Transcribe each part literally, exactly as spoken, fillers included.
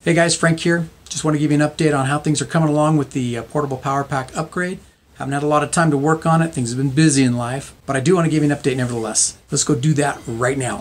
Hey guys, Frank here. Just want to give you an update on how things are coming along with the uh, Portable PowerPack upgrade. Haven't had a lot of time to work on it. Things have been busy in life, but I do want to give you an update nevertheless. Let's go do that right now.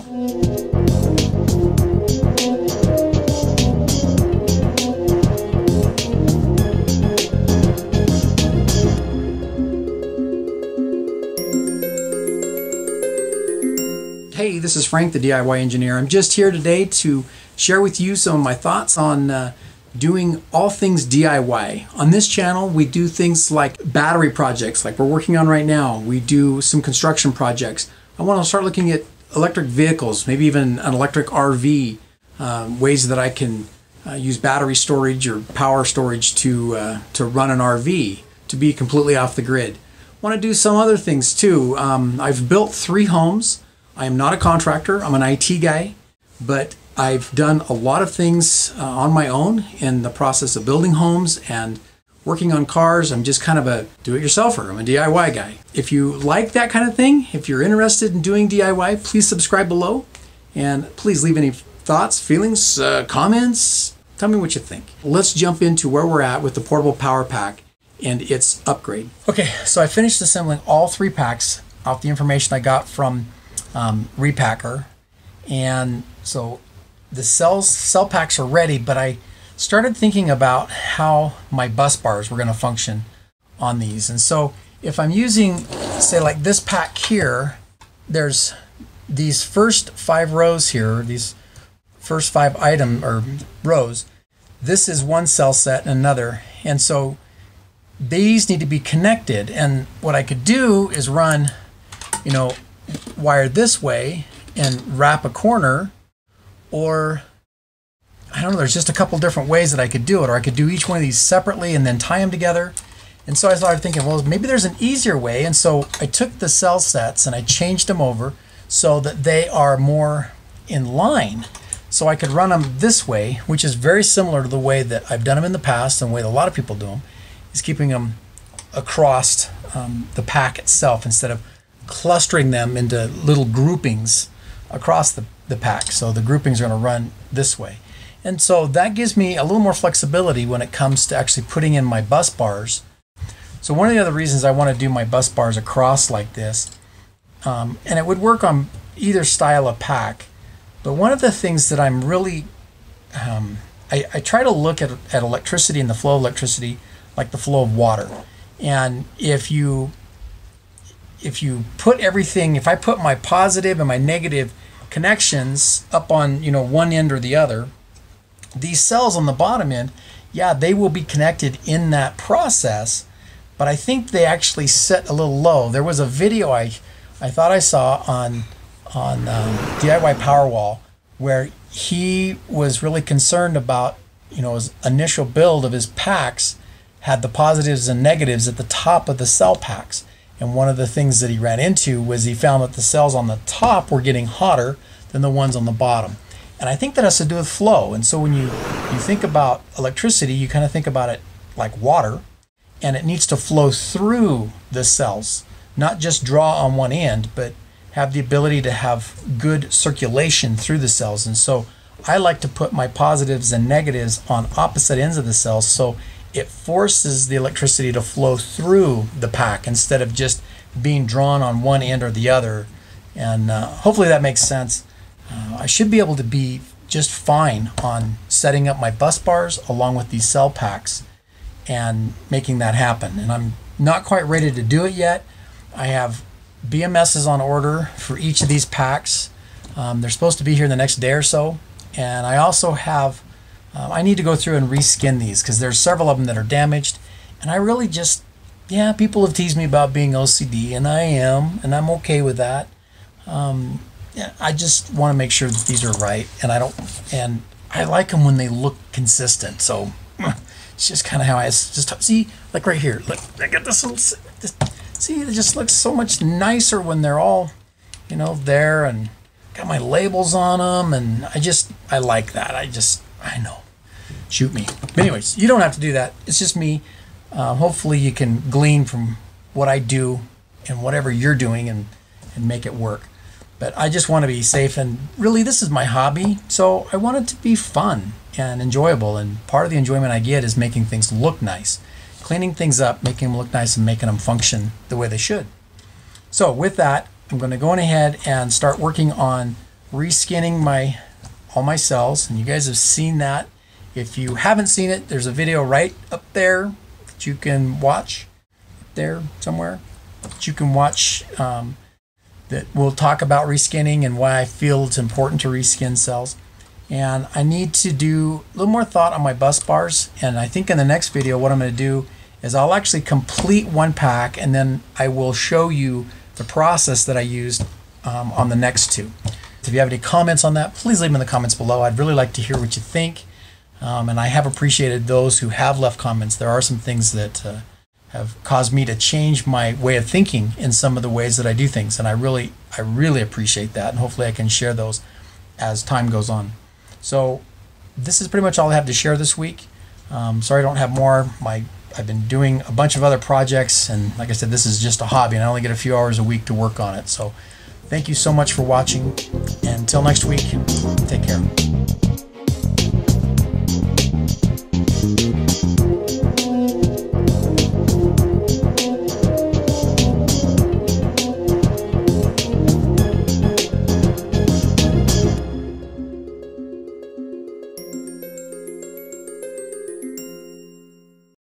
Hey, this is Frank, the D I Y engineer. I'm just here today to share with you some of my thoughts on uh, doing all things D I Y. On this channel, we do things like battery projects, like we're working on right now. We do some construction projects. I want to start looking at electric vehicles, maybe even an electric R V, um, ways that I can uh, use battery storage or power storage to, uh, to run an R V, to be completely off the grid. I want to do some other things too. Um, I've built three homes. I am not a contractor, I'm an I T guy, but I've done a lot of things uh, on my own in the process of building homes and working on cars. I'm just kind of a do-it-yourselfer. I'm a D I Y guy. If you like that kind of thing, if you're interested in doing D I Y, please subscribe below and please leave any thoughts, feelings, uh, comments. Tell me what you think. Let's jump into where we're at with the Portable PowerPack and its upgrade. Okay, so I finished assembling all three packs off the information I got from Um, repacker, and so the cells cell packs are ready, but I started thinking about how my bus bars were going to function on these. And so if I'm using, say, like this pack here, there's these first five rows here, these first five item or rows, this is one cell set and another, and so these need to be connected. And what I could do is run, you know, wire this way and wrap a corner, or I don't know, there's just a couple different ways that I could do it, or I could do each one of these separately and then tie them together. And so I started thinking, well, maybe there's an easier way. And so I took the cell sets and I changed them over so that they are more in line, so I could run them this way, which is very similar to the way that I've done them in the past and the way that a lot of people do them, is keeping them across um, the pack itself instead of clustering them into little groupings across the, the pack. So the groupings are going to run this way. And so that gives me a little more flexibility when it comes to actually putting in my bus bars. So one of the other reasons I want to do my bus bars across like this, um, and it would work on either style of pack, but one of the things that I'm really, um, I, I try to look at, at electricity and the flow of electricity like the flow of water. And if you If you put everything, if I put my positive and my negative connections up on, you know, one end or the other, these cells on the bottom end, yeah, they will be connected in that process, but I think they actually set a little low. There was a video I, I thought I saw on, on um, D I Y Powerwall where he was really concerned about, you know, his initial build of his packs had the positives and negatives at the top of the cell packs. And one of the things that he ran into was he found that the cells on the top were getting hotter than the ones on the bottom. And I think that has to do with flow. And so when you, you think about electricity, you kind of think about it like water, and it needs to flow through the cells, not just draw on one end, but have the ability to have good circulation through the cells. And so I like to put my positives and negatives on opposite ends of the cells, so it forces the electricity to flow through the pack instead of just being drawn on one end or the other. And uh, hopefully that makes sense. Uh, I should be able to be just fine on setting up my bus bars along with these cell packs and making that happen. And I'm not quite ready to do it yet. I have B M Ss on order for each of these packs. Um, they're supposed to be here the next day or so. And I also have Uh, I need to go through and reskin these because there's several of them that are damaged, and I really just, yeah, people have teased me about being O C D, and I am, and I'm okay with that. Um, yeah, I just want to make sure that these are right, and I don't, and I like them when they look consistent. So it's just kind of how I just see, like right here. Look, I got this little, this, see, it just looks so much nicer when they're all, you know, there, and got my labels on them, and I just, I like that. I just. I know. Shoot me. But anyways, you don't have to do that. It's just me. Uh, hopefully you can glean from what I do and whatever you're doing and, and make it work. But I just want to be safe, and really this is my hobby, so I want it to be fun and enjoyable, and part of the enjoyment I get is making things look nice. Cleaning things up, making them look nice, and making them function the way they should. So with that, I'm going to go on ahead and start working on reskinning my all my cells, and you guys have seen that. If you haven't seen it, there's a video right up there that you can watch, there somewhere, that you can watch um, that will talk about reskinning and why I feel it's important to reskin cells. And I need to do a little more thought on my bus bars, and I think in the next video what I'm going to do is I'll actually complete one pack, and then I will show you the process that I used um, on the next two. If you have any comments on that, please leave them in the comments below. I'd really like to hear what you think. Um, and I have appreciated those who have left comments. There are some things that uh, have caused me to change my way of thinking in some of the ways that I do things. And I really, I really appreciate that. And hopefully I can share those as time goes on. So this is pretty much all I have to share this week. Um, sorry I don't have more. My, I've been doing a bunch of other projects. And like I said, this is just a hobby, and I only get a few hours a week to work on it. So thank you so much for watching. And until next week, take care.